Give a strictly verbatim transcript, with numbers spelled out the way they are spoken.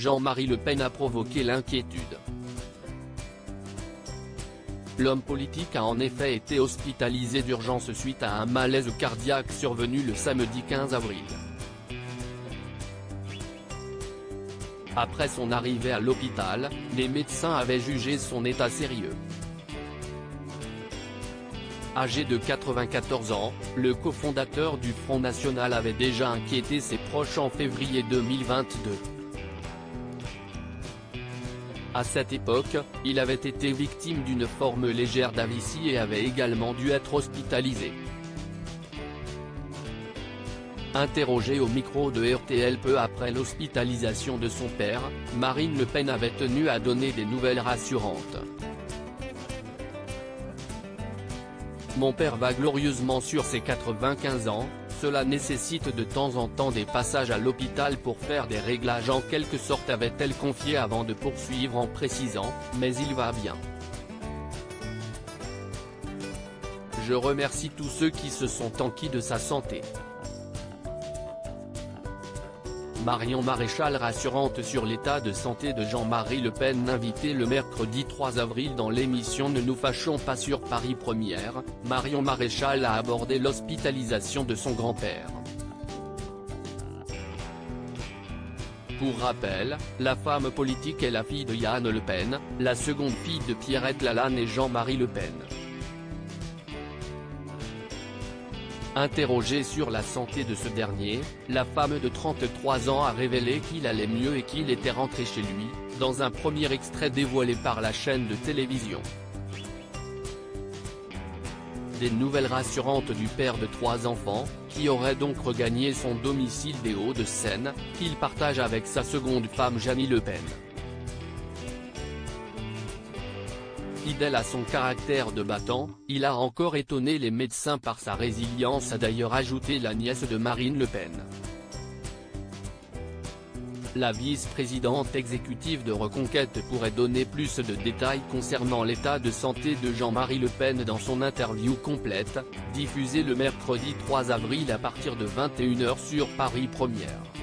Jean-Marie Le Pen a provoqué l'inquiétude. L'homme politique a en effet été hospitalisé d'urgence suite à un malaise cardiaque survenu le samedi quinze avril. Après son arrivée à l'hôpital, les médecins avaient jugé son état sérieux. Âgé de quatre-vingt-quatorze ans, le cofondateur du Front National avait déjà inquiété ses proches en février deux mille vingt-deux. À cette époque, il avait été victime d'une forme légère d'A V C et avait également dû être hospitalisé. Interrogé au micro de R T L peu après l'hospitalisation de son père, Marine Le Pen avait tenu à donner des nouvelles rassurantes. Mon père va glorieusement sur ses quatre-vingt-quinze ans, cela nécessite de temps en temps des passages à l'hôpital pour faire des réglages en quelque sorte, avait-elle confié avant de poursuivre en précisant, mais il va bien. Je remercie tous ceux qui se sont enquis de sa santé. Marion Maréchal rassurante sur l'état de santé de Jean-Marie Le Pen, invité le mercredi trois avril dans l'émission Ne nous fâchons pas sur Paris Première, Marion Maréchal a abordé l'hospitalisation de son grand-père. Pour rappel, la femme politique est la fille de Yann Le Pen, la seconde fille de Pierrette Lalanne et Jean-Marie Le Pen. Interrogée sur la santé de ce dernier, la femme de trente-trois ans a révélé qu'il allait mieux et qu'il était rentré chez lui, dans un premier extrait dévoilé par la chaîne de télévision. Des nouvelles rassurantes du père de trois enfants, qui aurait donc regagné son domicile des Hauts-de-Seine, qu'il partage avec sa seconde femme Jeannie Le Pen. Fidèle à son caractère de battant, il a encore étonné les médecins par sa résilience, a d'ailleurs ajouté la nièce de Marine Le Pen. La vice-présidente exécutive de Reconquête pourrait donner plus de détails concernant l'état de santé de Jean-Marie Le Pen dans son interview complète, diffusée le mercredi trois avril à partir de vingt et une heures sur Paris Première.